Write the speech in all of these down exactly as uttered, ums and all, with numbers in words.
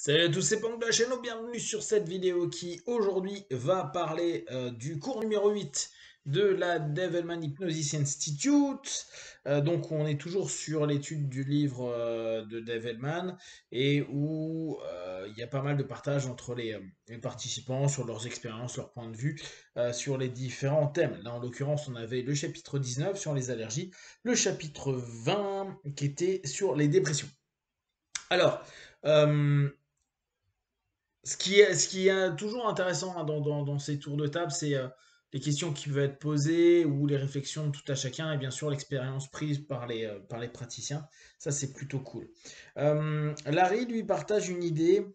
Salut à tous, c'est Pang de la chaîne, bienvenue sur cette vidéo qui aujourd'hui va parler euh, du cours numéro huit de la Devilman Hypnosis Institute. Euh, donc on est toujours sur l'étude du livre euh, de Devilman et où euh, il y a pas mal de partage entre les, euh, les participants sur leurs expériences, leurs points de vue euh, sur les différents thèmes. Là en l'occurrence on avait le chapitre dix-neuf sur les allergies, le chapitre vingt qui était sur les dépressions. Alors, euh, ce qui est, ce qui est toujours intéressant hein, dans, dans- dans ces tours de table, c'est euh, les questions qui peuvent être posées ou les réflexions de tout à chacun et bien sûr l'expérience prise par les, euh, par les praticiens. Ça, c'est plutôt cool. Euh, Larry, lui, partage une idée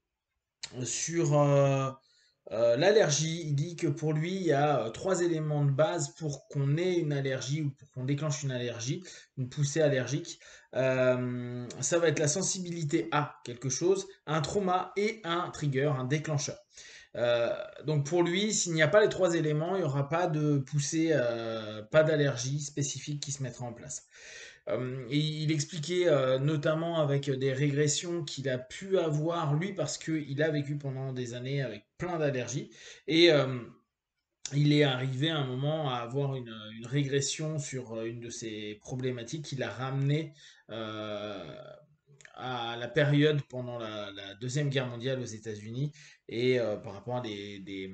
sur euh, euh, l'allergie. Il dit que pour lui, il y a euh, trois éléments de base pour qu'on ait une allergie ou pour qu'on déclenche une allergie, une poussée allergique. Euh, ça va être la sensibilité à quelque chose, un trauma et un trigger, un déclencheur. Euh, donc pour lui, s'il n'y a pas les trois éléments, il n'y aura pas de poussée, euh, pas d'allergie spécifique qui se mettra en place. Euh, et il expliquait euh, notamment avec des régressions qu'il a pu avoir lui parce qu'il a vécu pendant des années avec plein d'allergies et euh, il est arrivé à un moment à avoir une, une régression sur une de ses problématiques qui l'a ramené euh, à la période pendant la, la Deuxième Guerre mondiale aux États-Unis et euh, par rapport à des, des,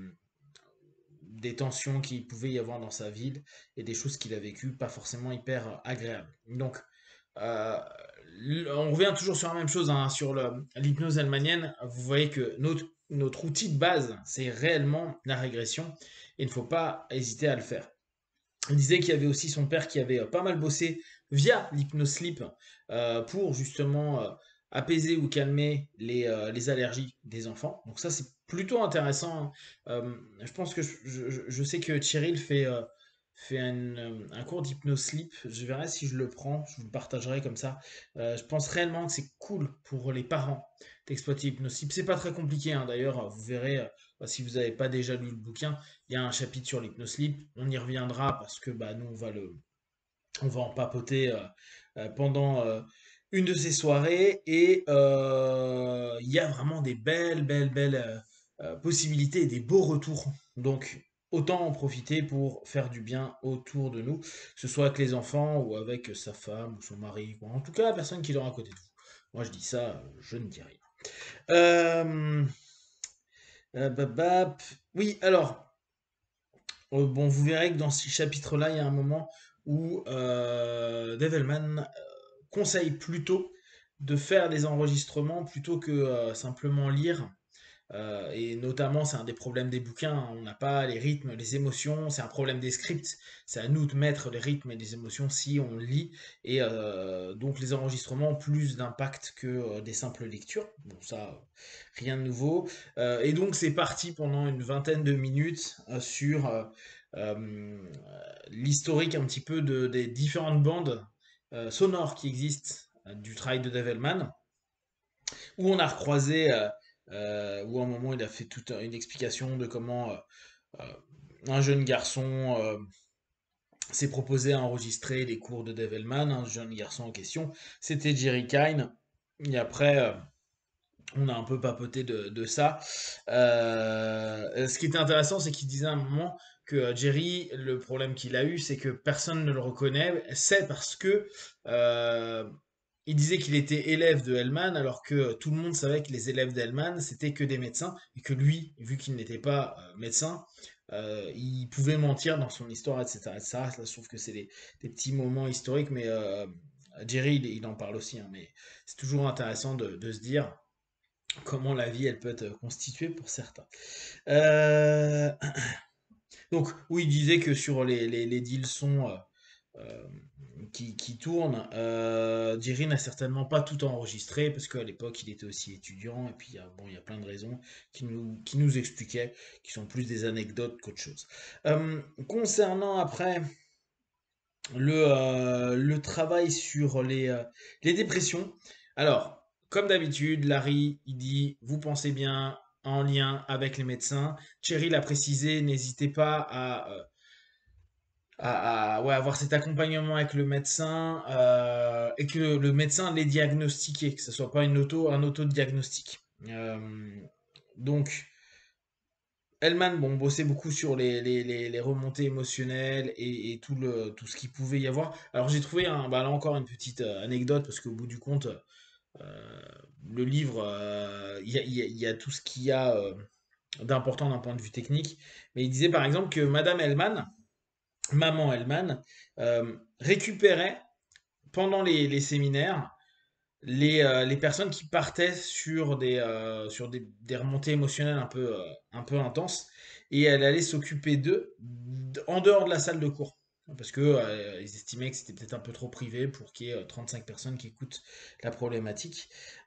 des tensions qu'il pouvait y avoir dans sa ville et des choses qu'il a vécues pas forcément hyper agréables. Donc, euh, on revient toujours sur la même chose, hein, sur l'hypnose allemandienne. Vous voyez que notre, notre outil de base, c'est réellement la régression et il ne faut pas hésiter à le faire. Il disait qu'il y avait aussi son père qui avait euh, pas mal bossé via l'hypnosleep euh, pour justement euh, apaiser ou calmer les, euh, les allergies des enfants. Donc ça, c'est plutôt intéressant. Euh, je pense que je, je- je sais que Thierry fait, euh, fait un, euh, un cours d'hypnosleep. Je verrai si je le prends, je vous le partagerai comme ça. Euh, je pense réellement que c'est cool pour les parents d'exploiter l'hypnosleep. C'est pas très compliqué, hein, d'ailleurs, vous verrez, euh, si vous n'avez pas déjà lu le bouquin, il y a un chapitre sur l'hypnosleep, on y reviendra parce que bah, nous on va le, on va en papoter euh, euh, pendant euh, une de ces soirées et euh, il y a vraiment des belles, belles, belles euh, euh, possibilités et des beaux retours. Donc autant en profiter pour faire du bien autour de nous, que ce soit avec les enfants ou avec sa femme ou son mari, ou en tout cas la personne qui est à côté de vous. Moi je dis ça, je ne dis rien. Euh, euh, bap, bap. Oui, alors, euh, bon, vous verrez que dans ce chapitre-là, il y a un moment où euh, Devilman conseille plutôt de faire des enregistrements plutôt que euh, simplement lire. Euh, et notamment, c'est un des problèmes des bouquins, hein. On n'a pas les rythmes, les émotions. C'est un problème des scripts. C'est à nous de mettre les rythmes et les émotions si on lit. Et euh, donc, les enregistrements ont plus d'impact que euh, des simples lectures. Bon, ça, rien de nouveau. Euh, et donc, c'est parti pendant une vingtaine de minutes euh, sur euh, euh, l'historique un petit peu de, des différentes bandes euh, sonores qui existent euh, du travail de Devilman où on a recroisé, euh, euh, où à un moment il a fait toute une explication de comment euh, euh, un jeune garçon euh, s'est proposé à enregistrer les cours de Devilman, un jeune garçon en question, c'était Jerry Kine. Et après, euh, on a un peu papoté de, de ça. Euh, ce qui était intéressant, c'est qu'il disait à un moment que euh, Jerry, le problème qu'il a eu, c'est que personne ne le reconnaît. C'est parce que euh, il disait qu'il était élève de Hellman, alors que tout le monde savait que les élèves d'Hellman, c'était que des médecins, et que lui, vu qu'il n'était pas euh, médecin, euh, il pouvait mentir dans son histoire, et cetera et cetera. Là, je trouve que c'est des, des petits moments historiques, mais euh, Jerry, il, il en parle aussi, hein, mais c'est toujours intéressant de, de se dire comment la vie, elle peut être constituée pour certains. Euh, donc, oui, il disait que sur les, les, les deals sont euh, euh, qui, qui tournent, euh, Jerry n'a certainement pas tout enregistré parce qu'à l'époque, il était aussi étudiant et puis il y a, bon, il y a plein de raisons qui nous, qui nous expliquaient, qui sont plus des anecdotes qu'autre chose. Euh, concernant après le, euh, le travail sur les, euh, les dépressions. Alors, comme d'habitude, Larry, il dit, vous pensez bien en lien avec les médecins. Thierry l'a précisé, n'hésitez pas à, euh, à, à, ouais, avoir cet accompagnement avec le médecin euh, et que le, le médecin l'ait diagnostiqué, que ce soit pas une auto, un auto-diagnostic. Euh, donc, Hellman, bon, bossait beaucoup sur les, les, les, les remontées émotionnelles et, et tout, le, tout ce qu'il pouvait y avoir. Alors j'ai trouvé un, bah, là encore une petite euh, anecdote parce qu'au bout du compte, euh, le livre, euh, il y, a, il y a- il y a tout ce qu'il y a euh, d'important d'un point de vue technique. Mais il disait par exemple que Madame Hellman, Maman Hellman, euh, récupérait pendant les, les séminaires les, euh, les personnes qui partaient sur des, euh, sur des, des remontées émotionnelles un peu, euh, un peu intenses et elle allait s'occuper d'eux d- en dehors de la salle de cours. Parce que euh, ils estimaient que c'était peut-être un peu trop privé pour qu'il y ait euh, trente-cinq personnes qui écoutent la problématique.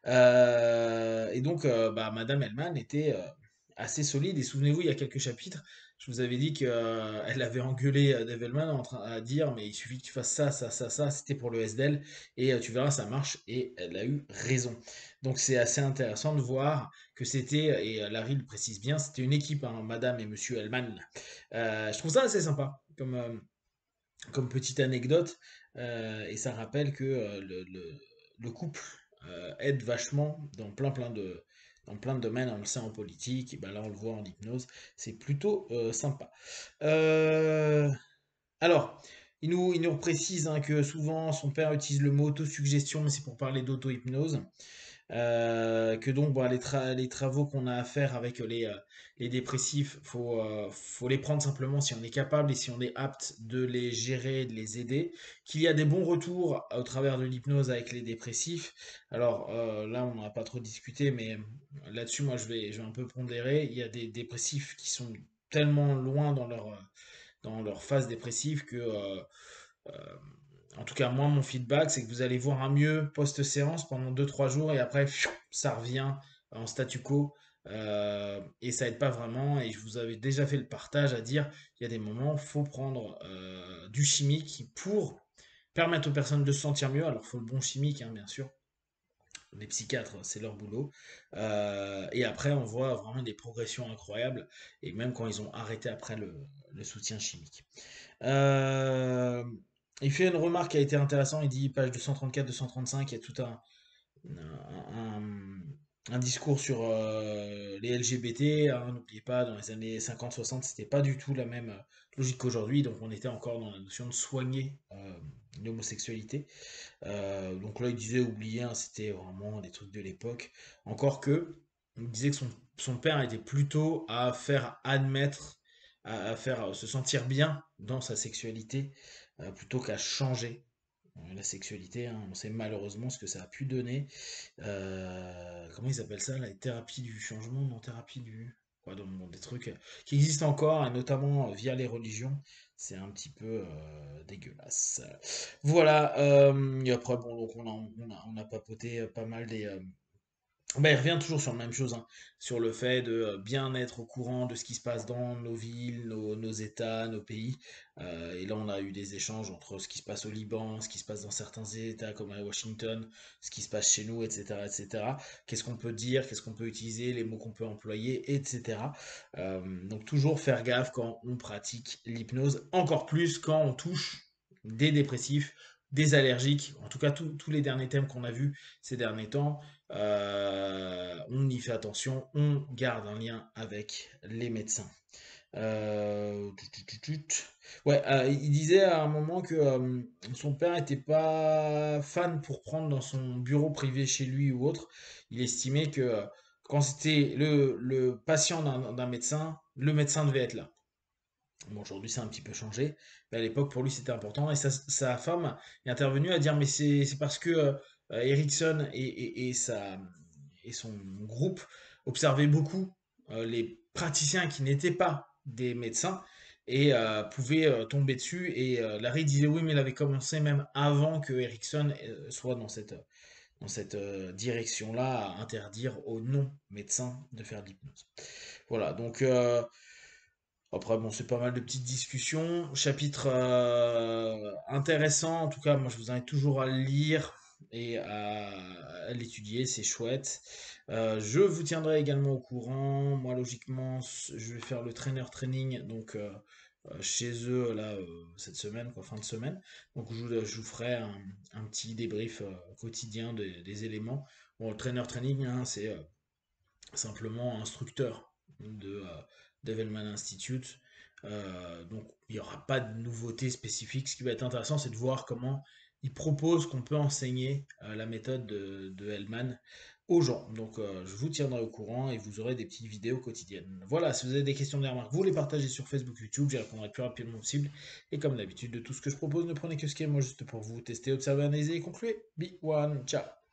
Euh, et donc, euh, bah, Madame Hellman était euh, assez solide. Et souvenez-vous, il y a quelques chapitres, je vous avais dit qu'elle avait engueulé euh, Dave Hellman en train à dire, mais il suffit que tu fasses ça, ça, ça, ça, c'était pour le S D L et euh, tu verras, ça marche. Et elle a eu raison. Donc c'est assez intéressant de voir que c'était, et euh, Larry le précise bien, c'était une équipe, hein, Madame et Monsieur Hellman. Euh, je trouve ça assez sympa comme, euh, comme petite anecdote. Euh, et ça rappelle que euh, le, le- le couple euh, aide vachement dans plein plein de, dans plein de domaines. On le sait en politique, et ben là on le voit en hypnose. C'est plutôt euh, sympa. Euh, alors, il nous, il nous précise hein, que souvent son père utilise le mot autosuggestion, mais c'est pour parler d'auto-hypnose. Euh, que donc bah, les, tra- les travaux qu'on a à faire avec les, euh, les dépressifs, faut, euh, faut les prendre simplement si on est capable et si on est apte de les gérer, de les aider. Qu'il y a des bons retours au travers de l'hypnose avec les dépressifs. Alors euh, là, on n'a pas trop discuté, mais là-dessus, moi, je vais, je vais un peu pondérer. Il y a des dépressifs qui sont tellement loin dans leur, euh, dans leur phase dépressive que euh, euh, en tout cas, moi, mon feedback, c'est que vous allez voir un mieux post-séance pendant deux trois jours et après, pfiou, ça revient en statu quo. Euh, et ça aide pas vraiment. Et je vous avais déjà fait le partage à dire il y a des moments, il faut prendre euh, du chimique pour permettre aux personnes de se sentir mieux. Alors, il faut le bon chimique, hein, bien sûr. Les psychiatres, c'est leur boulot. Euh, et après, on voit vraiment des progressions incroyables. Et même quand ils ont arrêté après le, le soutien chimique. Euh, il fait une remarque qui a été intéressante. Il dit, page deux cent trente-quatre, deux cent trente-cinq, il y a tout un, un, un discours sur euh, les L G B T. Hein. N'oubliez pas, dans les années cinquante soixante, c'était pas du tout la même euh, logique qu'aujourd'hui. Donc, on était encore dans la notion de soigner euh, l'homosexualité. Euh, donc là, il disait, oubliez, hein, c'était vraiment des trucs de l'époque. Encore que, il disait que son, son père était plutôt à faire admettre, à, à faire se sentir bien dans sa sexualité, euh, plutôt qu'à changer euh, la sexualité. Hein. On sait malheureusement ce que ça a pu donner. Euh, comment ils appellent ça, la thérapie du changement, non thérapie du... Ouais, donc, bon, des trucs qui existent encore, et notamment via les religions. C'est un petit peu euh, dégueulasse. Voilà, euh, et après, bon, donc on a, on a, on a papoté euh, pas mal des, euh, bah, il revient toujours sur la même chose, hein, sur le fait de euh, bien être au courant de ce qui se passe dans nos villes, nos, nos États, nos pays. Euh, et là, on a eu des échanges entre ce qui se passe au Liban, ce qui se passe dans certains États comme à Washington, ce qui se passe chez nous, et cetera, et cetera. Qu'est-ce qu'on peut dire, qu'est-ce qu'on peut utiliser, les mots qu'on peut employer, et cetera. Euh, donc toujours faire gaffe quand on pratique l'hypnose, encore plus quand on touche des dépressifs, des allergiques, en tout cas tous tous les derniers thèmes qu'on a vus ces derniers temps. Euh, on y fait attention, on garde un lien avec les médecins. Euh, tut, tut, tut, tut. Ouais, euh, il disait à un moment que euh, son père était pas fan pour prendre dans son bureau privé chez lui ou autre. Il estimait que euh, quand c'était le, le patient d'un d'un médecin, le médecin devait être là. Bon, aujourd'hui, c'est un petit peu changé, mais à l'époque, pour lui, c'était important. Et sa, sa femme est intervenue à dire, mais c'est c'est parce que euh, Erickson et, et- et sa, et son groupe observaient beaucoup euh, les praticiens qui n'étaient pas des médecins et euh, pouvaient euh, tomber dessus. Et euh, Larry disait, oui, mais il avait commencé même avant que Erickson euh, soit dans cette, dans cette euh, direction-là, à interdire aux non-médecins de faire de l'hypnose. Voilà, donc... euh, après, bon, c'est pas mal de petites discussions. Chapitre euh, intéressant. En tout cas, moi, je vous invite toujours à le lire et à, à l'étudier. C'est chouette. Euh, je vous tiendrai également au courant. Moi, logiquement, je vais faire le trainer training donc euh, euh, chez eux là euh, cette semaine, quoi, fin de semaine. Donc, je, vous je vous ferai un, un petit débrief euh, quotidien des, des éléments. Bon, le trainer training, hein, c'est euh, simplement instructeur de euh, Devilman Institute. Euh, donc il n'y aura pas de nouveauté spécifique. Ce qui va être intéressant, c'est de voir comment il propose qu'on peut enseigner euh, la méthode de, de Hellman aux gens. Donc euh, je vous tiendrai au courant et vous aurez des petites vidéos quotidiennes. Voilà, si vous avez des questions, des remarques, vous les partagez sur Facebook, YouTube, j'y répondrai le plus rapidement possible. Et comme d'habitude, de tout ce que je propose, ne prenez que ce qui est moi juste pour vous tester, observer, analyser et conclure. Be one, ciao.